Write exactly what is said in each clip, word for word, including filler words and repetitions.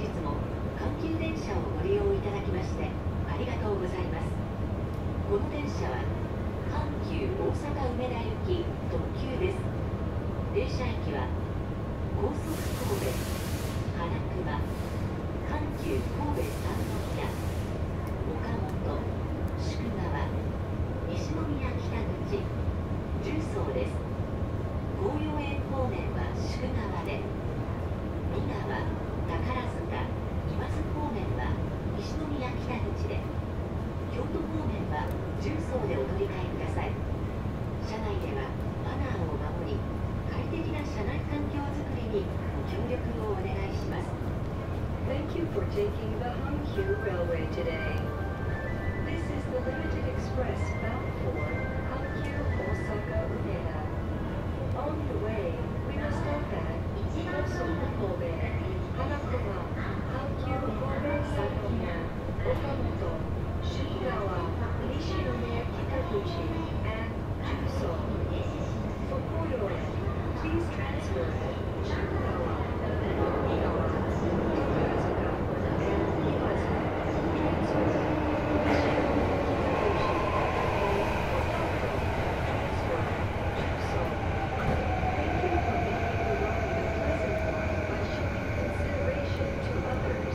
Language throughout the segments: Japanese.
日も阪急電車をご利用いただきましてありがとうございます。この電車は阪急大阪梅田行き特急です。停車駅は高速神戸、花熊、阪急神戸三宮、岡本、宿川、西宮北口、十三です。紅葉園方面は宿川で、三河、宝塚、今津方面は西宮北口で、京都方面は十三でお乗り換えください。車内ではマナーを守り、快適な車内環境づくりにご協力をお願いします。Thank you for taking the Hankyu Railway today. This is the limited express bound for Hankyu Osaka Umeda. On the way, we will stop at Kosoku Kobe, Hanakuma, Hankyu Kobe Sannomiya, Okamoto, Shugawa, Nishinomiya Kitaguchi, and Juso. For Koyoe, please transfer at Shugawa, Nigawa, Takazuka, and Iwazu. Transfer at Nishinomiya Kitaguchi, and Okamoto. Transfer at Juso. Thank you for making the ride a pleasant one by showing consideration to others.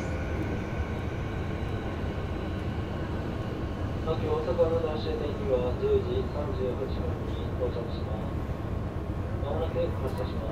阪急大阪の最終電機はじゅうじさんじゅうはっぷんに到着します。まもなく発車します。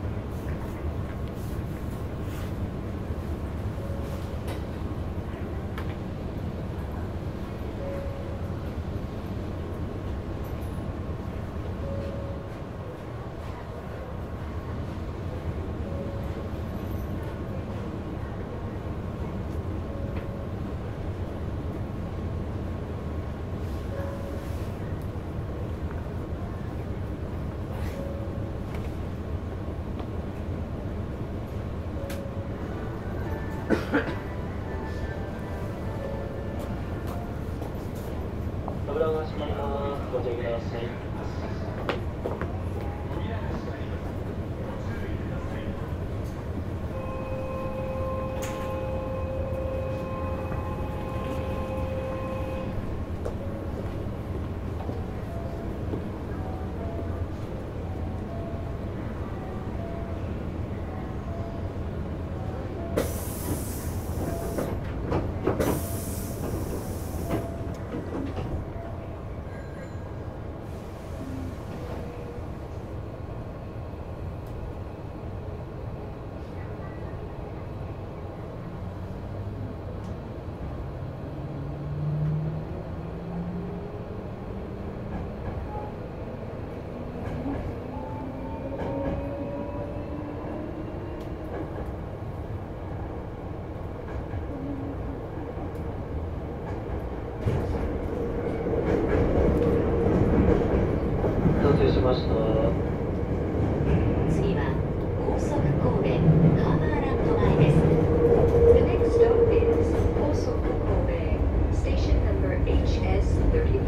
扉が閉まります。ご注意ください。到着しました。 次は高速神戸ハーバーランド前です。The next stop is 高速神戸 Station number エイチエスさんじゅうご。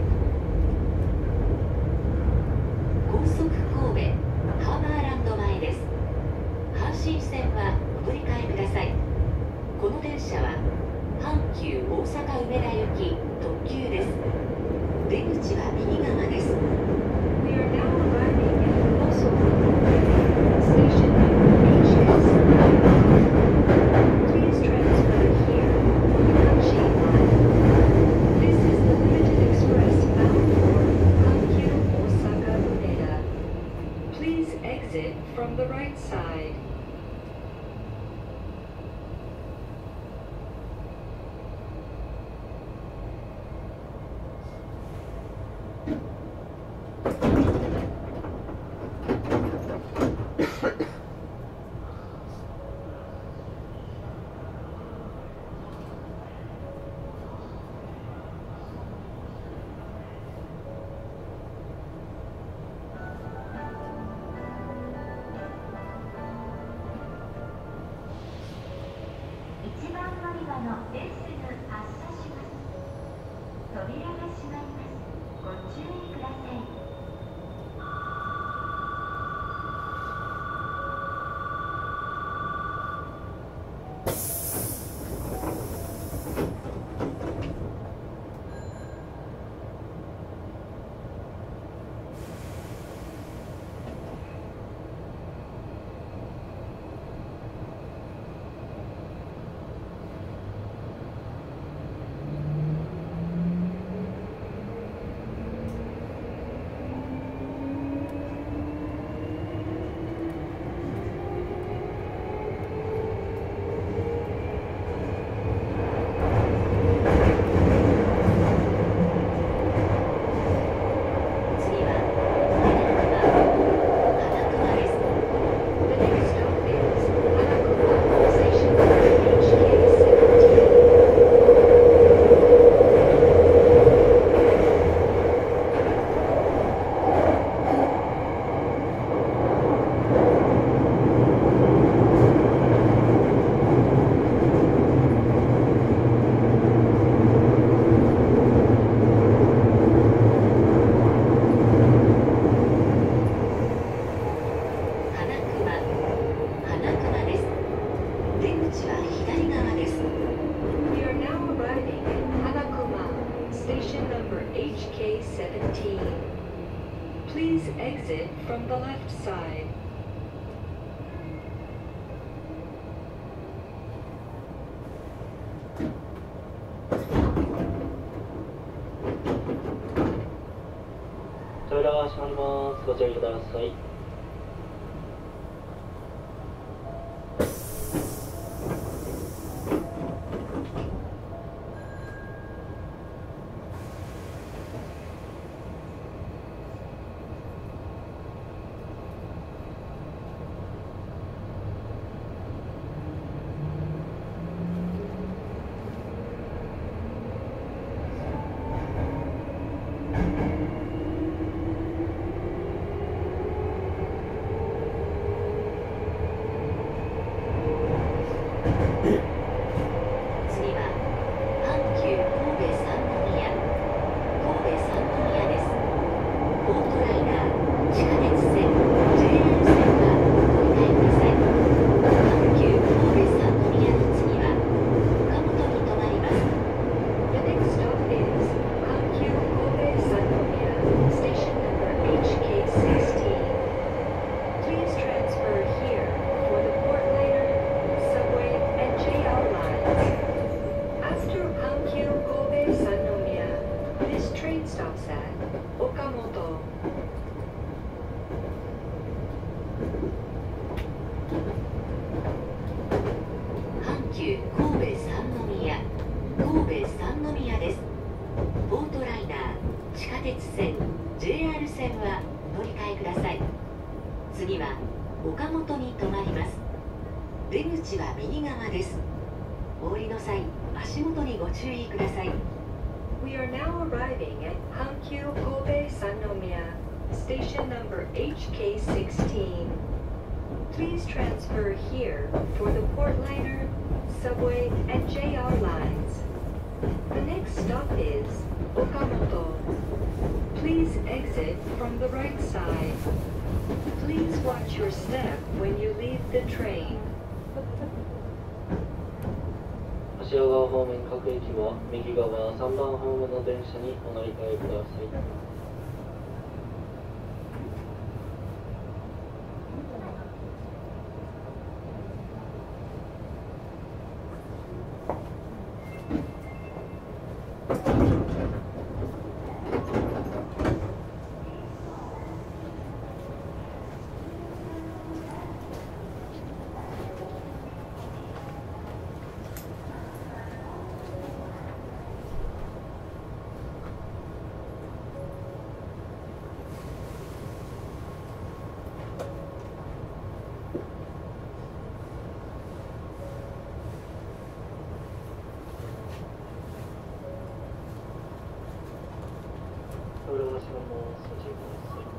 高速神戸ハーバーランド前です。阪神線はお乗り換えください。この電車は阪急大阪梅田行き特急です。出口は右側です。We are now arriving at Kosovo Station numberエイチエスさんじゅうご. Please transfer here on the Hachi line. This is the limited express bound for Hankyu Osaka Umeda. Please exit from the right side. 「 口は左側です。 We are now arriving at Hanakuma, station number H K seventeen. Please exit from the left side. 扉が閉まります。ご注意ください。 We are now arriving at Hankyu Kobe Sannomiya, station number H K sixteen. Please transfer here for the Portliner, subway, and J R lines. The next stop is Okamoto. Please exit from the right side. Please watch your step when you leave the train. 橋川方面各駅は右側さんばんホームの電車にお乗り換えください。扉が閉まります。ご注意ください。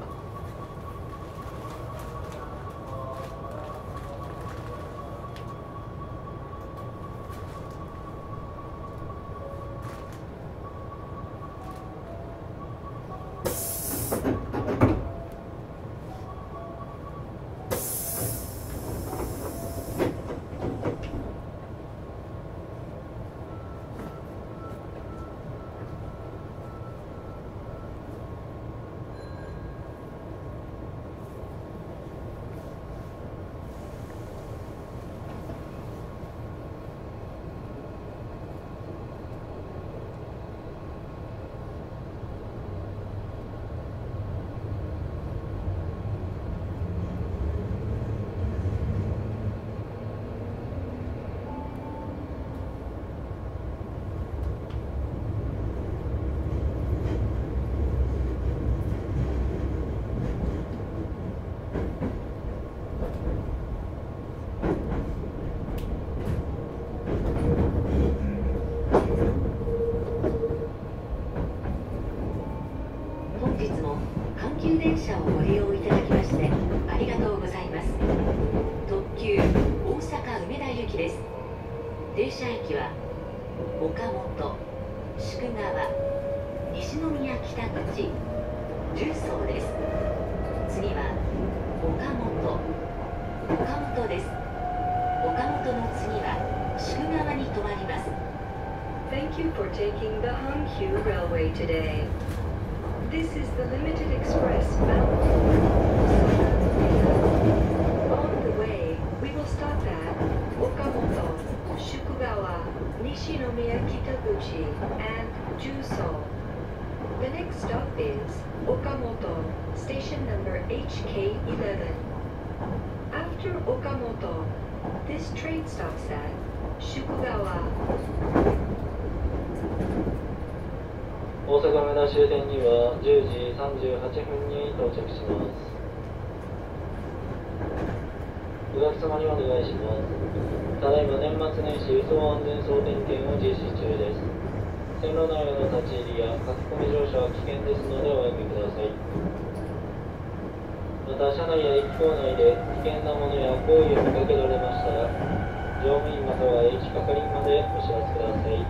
急電車をご利用いただきましてありがとうございます。特急大阪梅田行きです。停車駅は岡本、宿川、西宮北口、十三です。次は岡本、岡本です。お岡本の次は宿川に停まります。 Thank you for taking the Hankyu Railway today. This is the limited express bound for Osaka. On the way, we will stop at Okamoto, Shukugawa, Nishinomiya Kitaguchi, and Juso. The next stop is Okamoto, station number H K eleven. After Okamoto, this train stops at Shukugawa. 大阪梅田終点にはじゅうじさんじゅうはっぷんに到着します。お客様にお願いします。ただいま年末年始輸送安全総点検を実施中です。線路内への立ち入りや書き込み乗車は危険ですのでおやめください。また車内や駅構内で危険なものや行為を見かけられましたら乗務員または駅係員までお知らせください。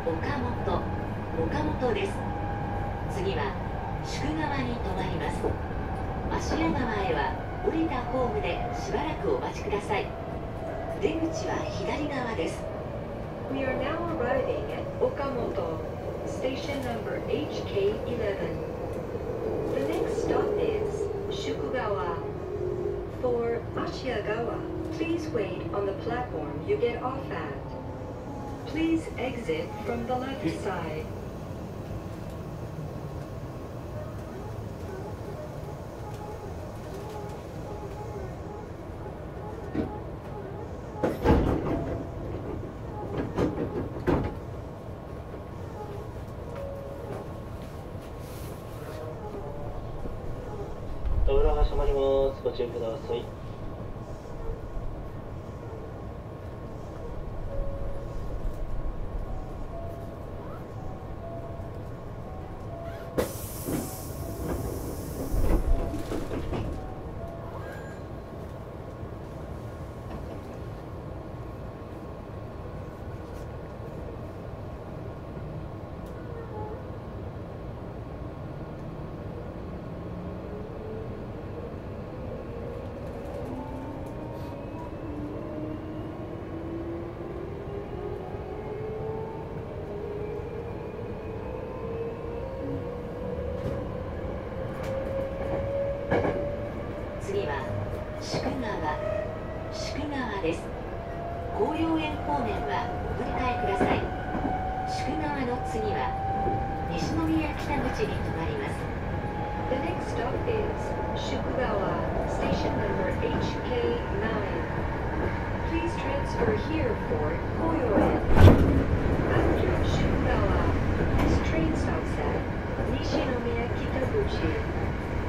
岡本岡本です。次は宿川に停まります。芦屋川へは降りたホームでしばらくお待ちください。出口は左側です。 We are now arriving at Okamoto, station number H K eleven. The next stop is Shukugawa. For Ashiyagawa, please wait on the platform you get off at. Please exit from the left side. 扉が閉まります。ご注意ください。 次は宿川宿川です。紅葉園方面はお振り替えください。宿川の次は西宮北口に停まります。 The next stop is Shukugawa, station number H K nine. Please transfer here for Koyoen. After Shukugawa, this train stops at Nishinomiya Kitaguchi.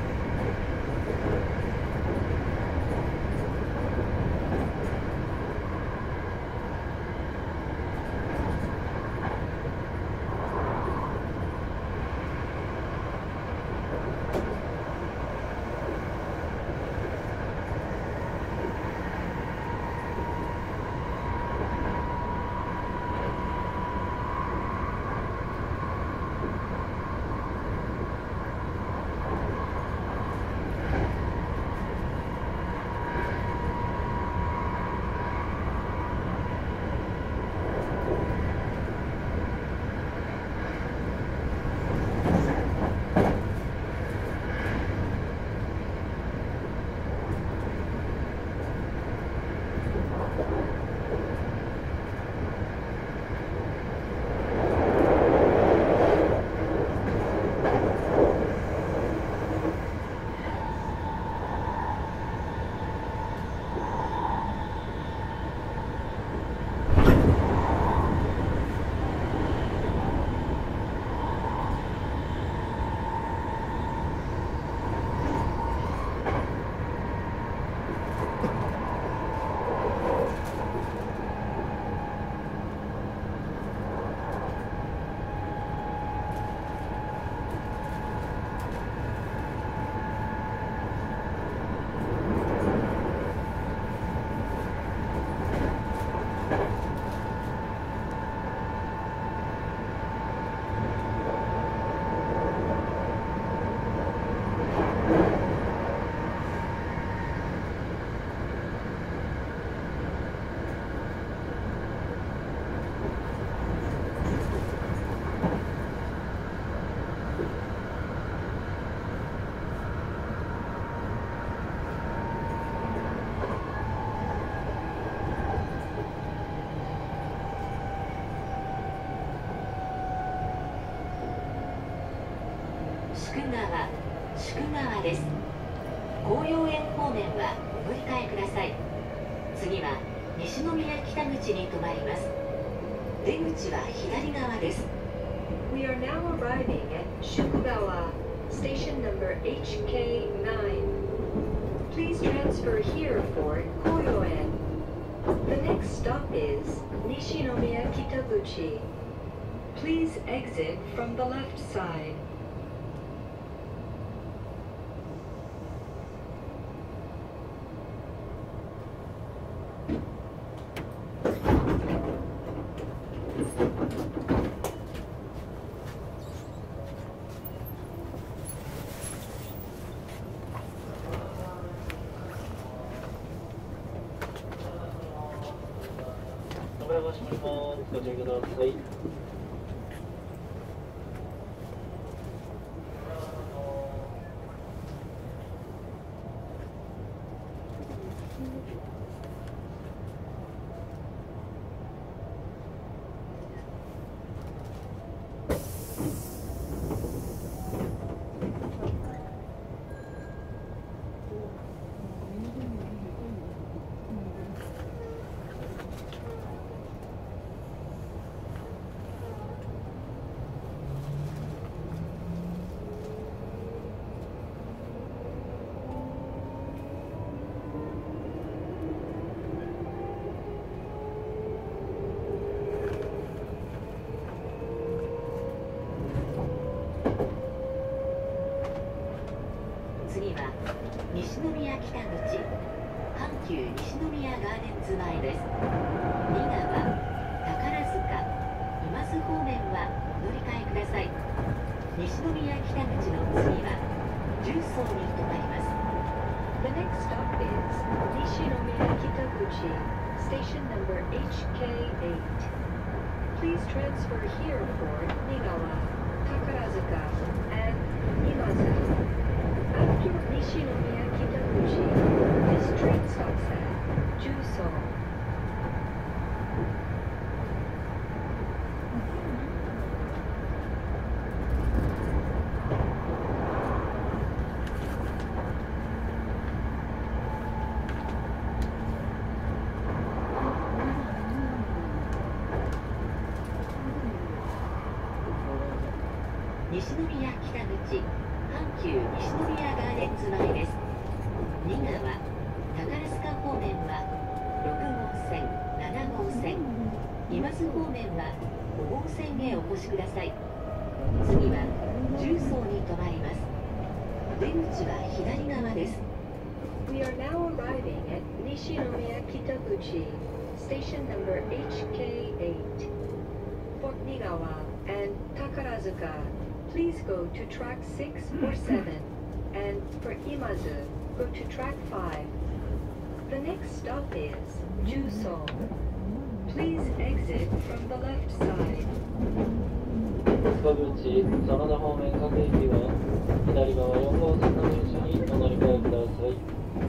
宿川宿川です。紅葉園方面はお乗り換えください。次は西宮北口に停まります。出口は左側です。 We are now arriving at Shukugawa, station number H K nine. Please transfer here for Koyoen. The next stop is Nishinomiya Kitaguchi. Please exit from the left side. ます。ご注意ください。 次は西宮北口阪急西宮ガーデンズ前です。仁川、宝塚、今津方面はお乗り換えください。西宮北口の次は十層に停まります。 The next stop is Nishinomiya Kitaguchi, station number H K eight. Please transfer here for Nigawa, Takarazuka, and Imazu. After Nishinomiya Kitaguchi, this train stops at Juso. 西宮北口阪急西宮ガーデンズ前です。仁川、宝塚方面はろく号線、なな号線、今津方面はご号線へお越しください。次は十層に停まります。出口は左側です。 We are now arriving at Nishinomiya Kitaguchi, station number H K eight. For Nigawa and Takarazuka, please go to track six or seven, and for Imazu, go to track five. The next stop is Juso. Please exit from the left side. 塚口、真田方面各駅は左側よん号線の電車にお乗り換えください。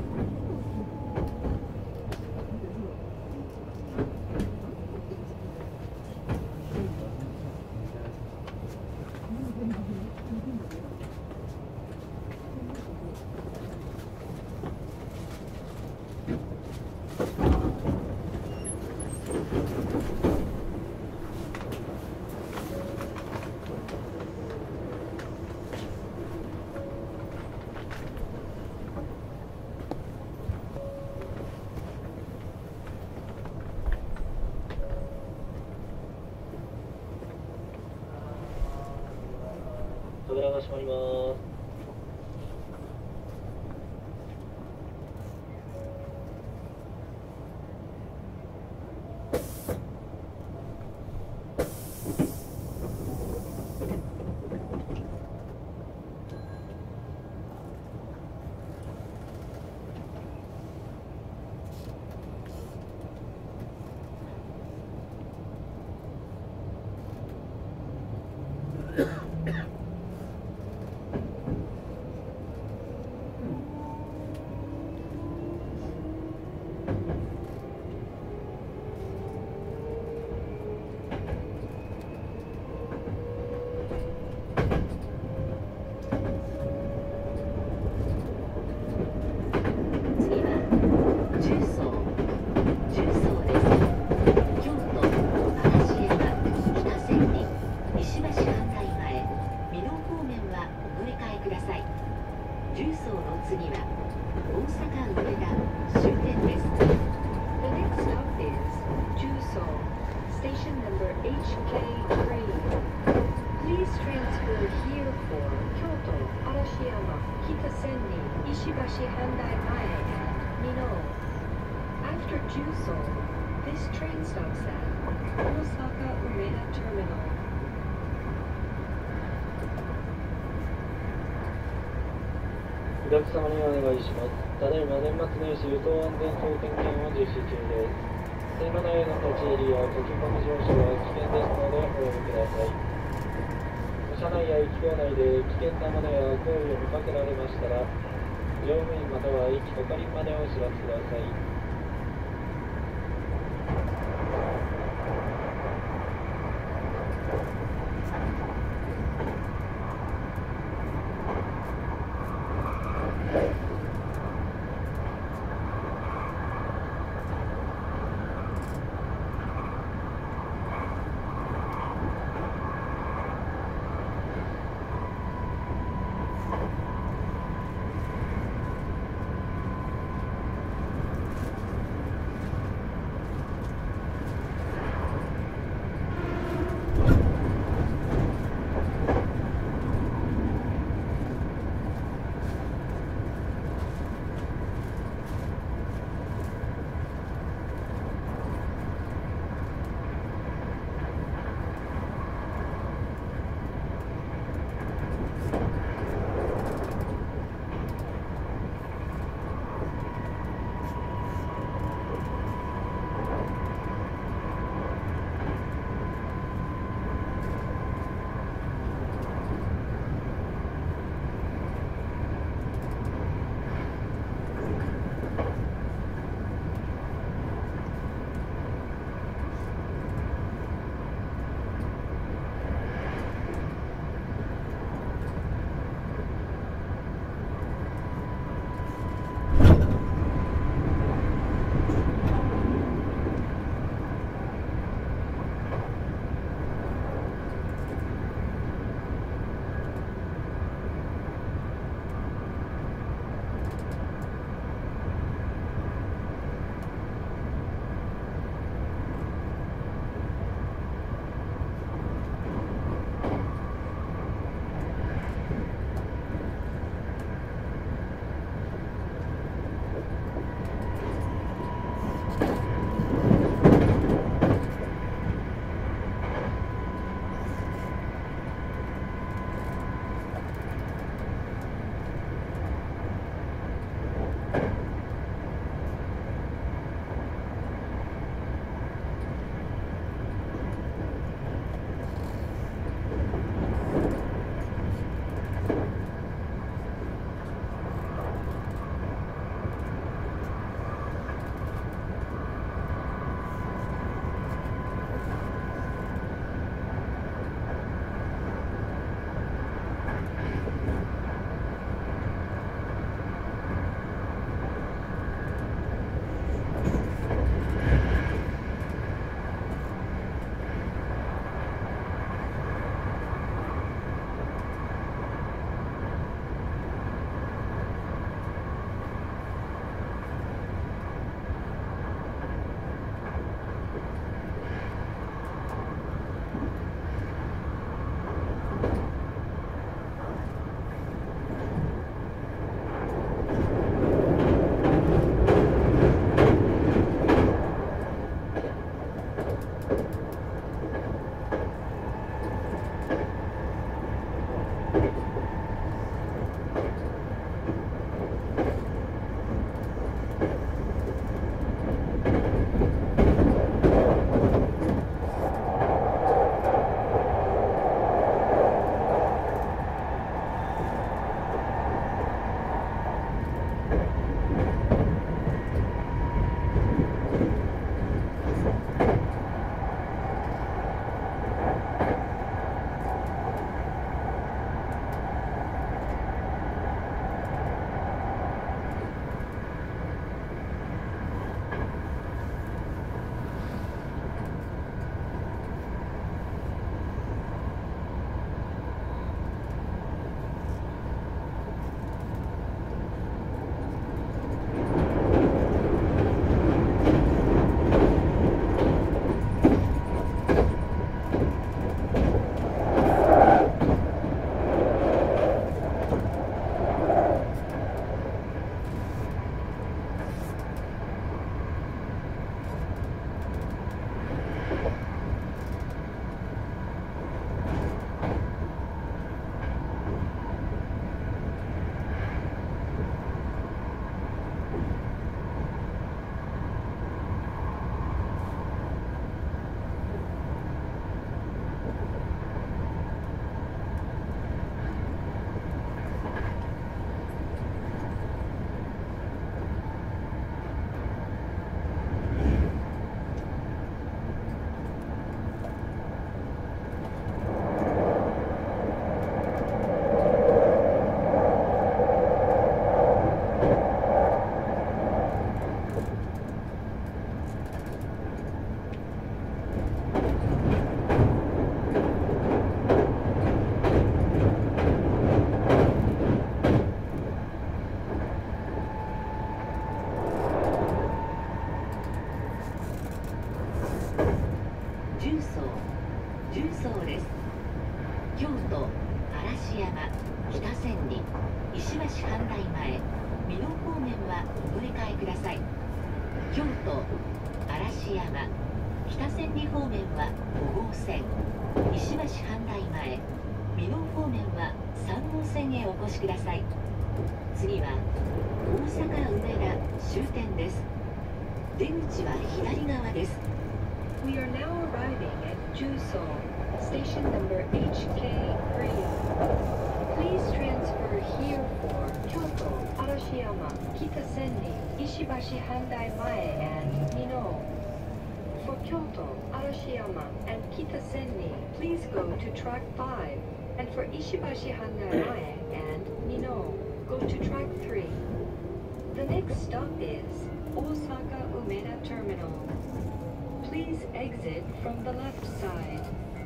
扉が閉まります。After Juso, this train stops at Osaka Umeda Terminal. お客様にお願いします。ただいま年末年始輸送安全総点検を実施中です。 線路内への立ち入りや書き込み乗車は危険ですのでおやめください。車内や駅構内で危険なものや行為を見かけられましたら、乗務員または駅係員までお知らせください。 重曹重曹です。京都嵐山北千里石橋阪大前美濃方面はお乗り換えください。京都嵐山北千里方面はご号線、石橋阪大前美濃方面はさん号線へお越しください。次は大阪梅田終点です。出口は左側です。 We are now arriving at Jusou, station number H K three. Please transfer here for Kyoto, Arashiyama, Kitasenri, Ishibashi Handai Mae, and Mino. For Kyoto, Arashiyama, and Kitasenri, please go to track five. And for Ishibashi Handai Mae and Mino, go to track three. The next stop is Osaka Umeda Terminal. Please exit from the left side.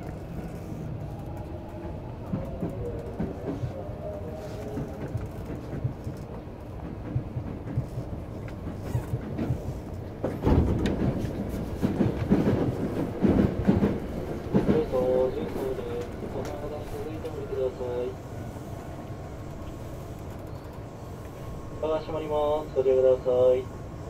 ドア閉まります。ご注意ください。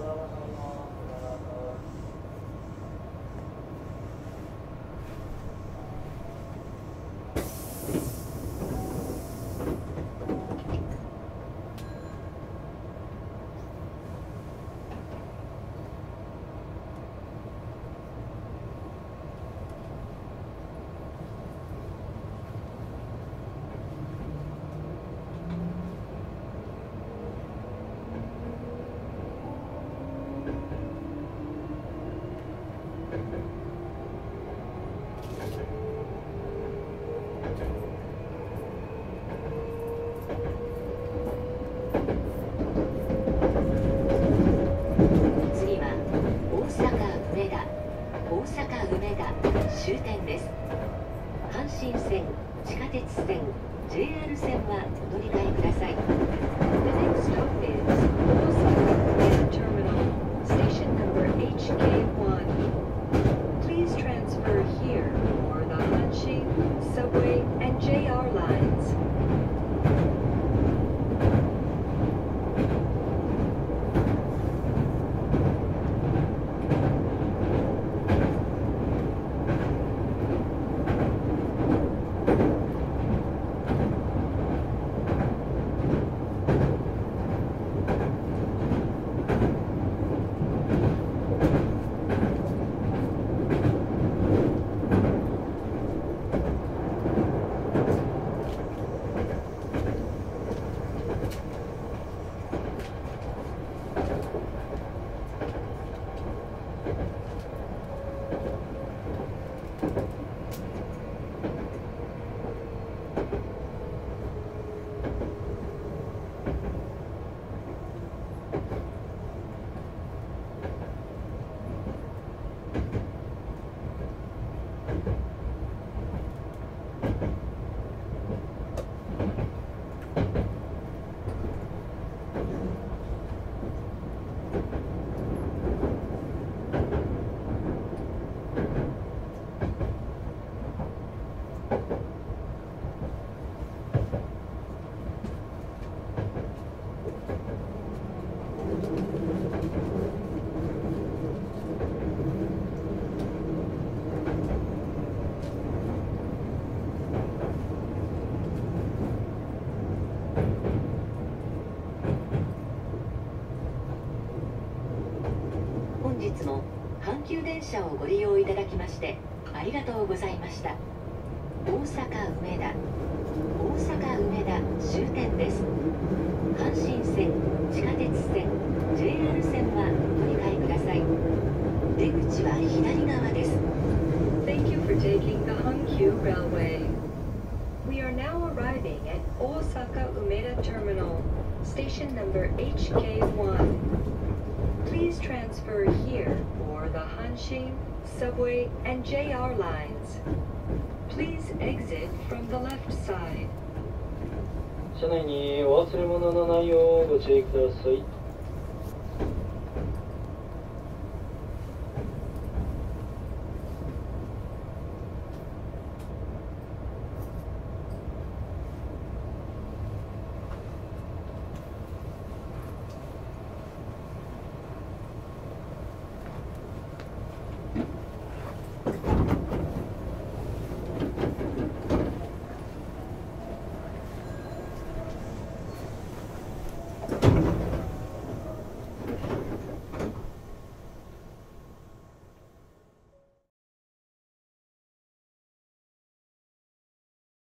終点です。阪神線、地下鉄線、ジェイアール 線はお乗り換えください。 The next stop is Osaka Umeda Terminal, station number H K one. Please transfer here for the Hanshin, subway, and J R lines. 本日も阪急電車をご利用いただきましてありがとうございました。大阪梅田大阪梅田終点です。阪神線、地下鉄線、ジェイアール 線はお乗り換えください。出口は左側です。 Thank you for taking the Hankyu Railway. We are now arriving at Osaka Umeda Terminal, station number H K one. Please transfer here for the Hanshin, subway, and J R lines. Please exit from the left side. 車内にお忘れ物のないようご注意ください。